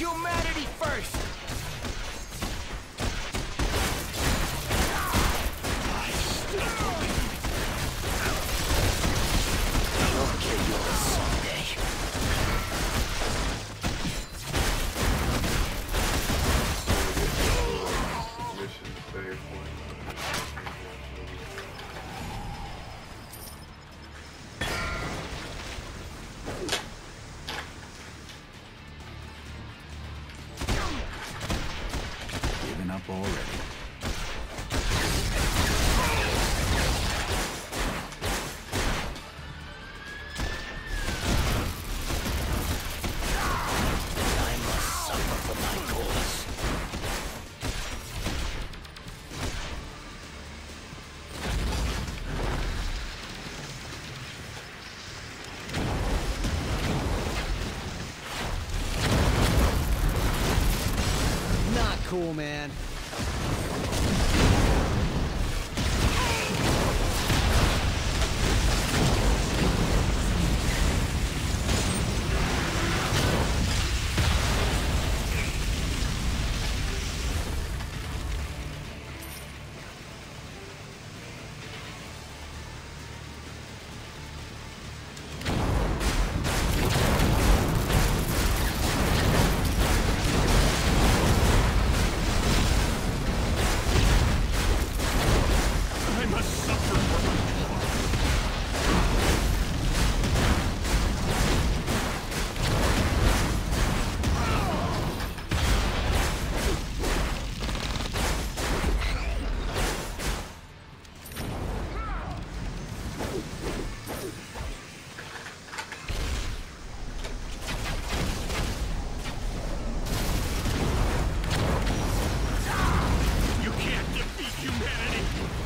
Humanity first! I'll kill you all someday. Mission failed. Giving up already. I must suffer for my cause. Not cool, man. I must suffer for my You can't defeat humanity!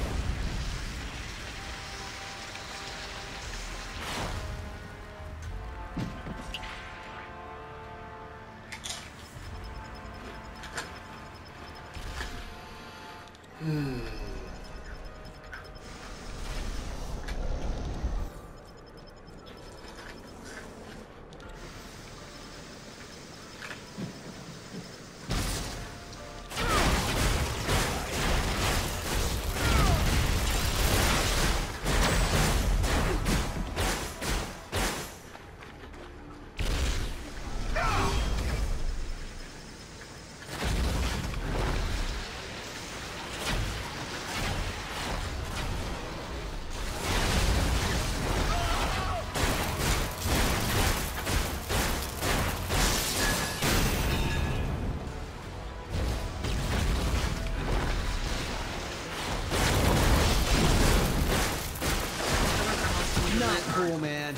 Not cool, man.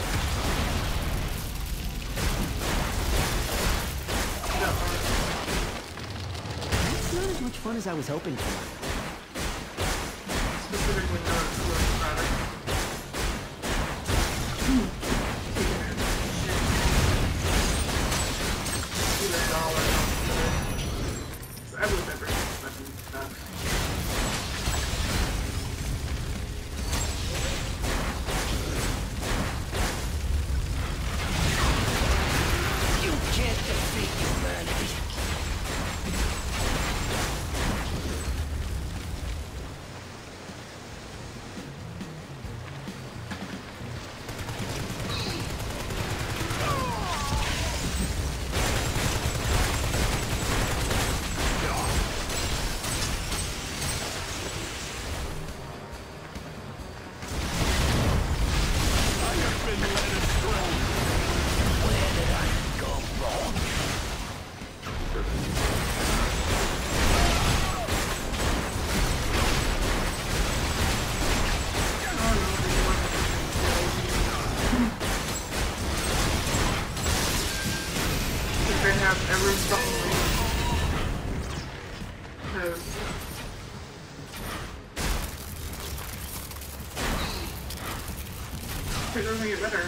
It's not as much fun as I was hoping for. Specifically not matter. I would never expect that. You can't defeat humanity. I have been led astray! Where did I go wrong? If they have every song. It doesn't get better.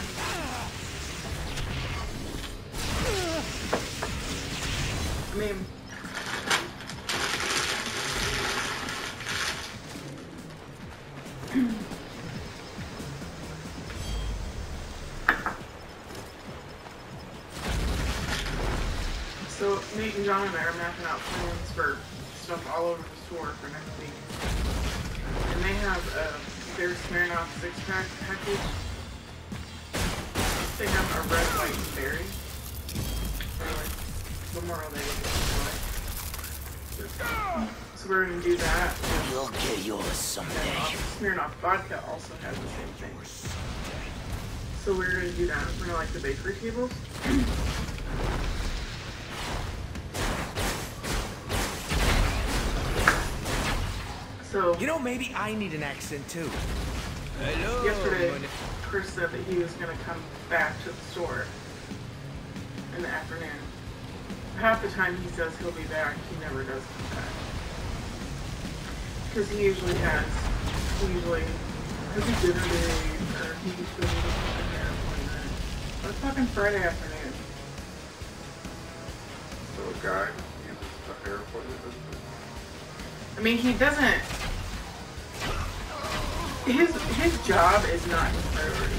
I mean, so make John and I are mapping out plans for stuff all over the store for next week. And they have their Smirnoff 6-pack package. They have a red, white, and berry. Anyway, Memorial Day was so we're gonna do that. You'll get yours someday. Smirnoff vodka also has the same thing. So we're gonna do that. We're gonna like the bakery tables. So You know, maybe I need an accent too. Hello. yesterday, Chris said that he was gonna come back to the store in the afternoon. Half the time he says he'll be back, he never does come back. Because he usually has a dinner day, or he usually has an appointment. But it's fucking Friday afternoon. So a guy uses a hair appointment. I mean, he doesn't. His job is not his priority.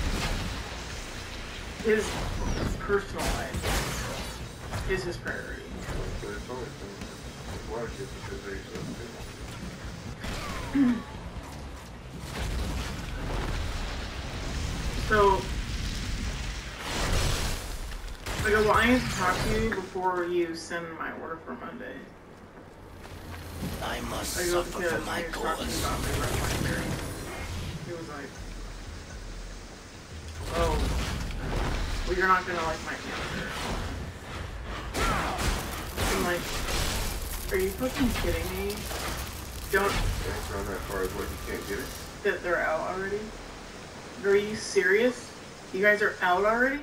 His personal life is his priority. But it's always been a lot of kids at his age that So, like, well, I need to talk to you before you send my order for Monday. I must I go suffer because for my he was talking cause. about my red wine berry. He was like, "Oh, well, you're not gonna like my answer." I'm like, "Are you fucking kidding me? Don't it's not that far as what you can't get it. that they're out already? Are you serious? You guys are out already?"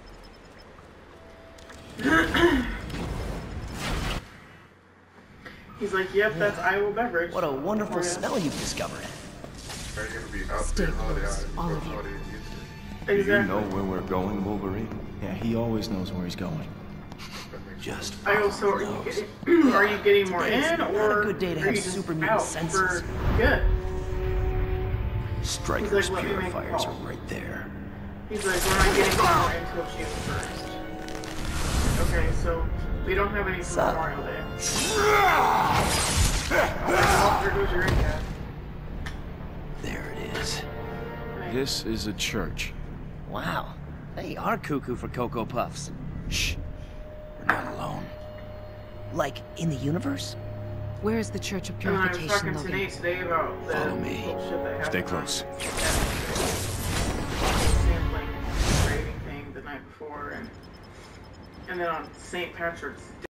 He's like, "Yep, that's Iowa Beverage." What a wonderful Oh, yeah. smell you've discovered. Are you gonna be out Stay there holiday close, hours all before of you. holiday gets Do you Exactly. know where we're going, Wolverine? Yeah, he always knows where he's going. Just I also, are you getting more Today's in, not a or good day to are have you just super mutant out senses. for good? Stryker's He's like, "Let me make a purifiers call." are right there. He's like, "We're not getting more until June 1st. Okay, so we don't have any for Memorial Day. Oh, there goes your recap. there it is. This is a church. Wow, they are cuckoo for Cocoa Puffs. Shh. We're not alone. Like in the universe? Where is the Church of And I was Purification, talking to Logan? Nate today about the Follow me. bullshit that happened. Stay close. Sampling, raving thing the night before, and then on St. Patrick's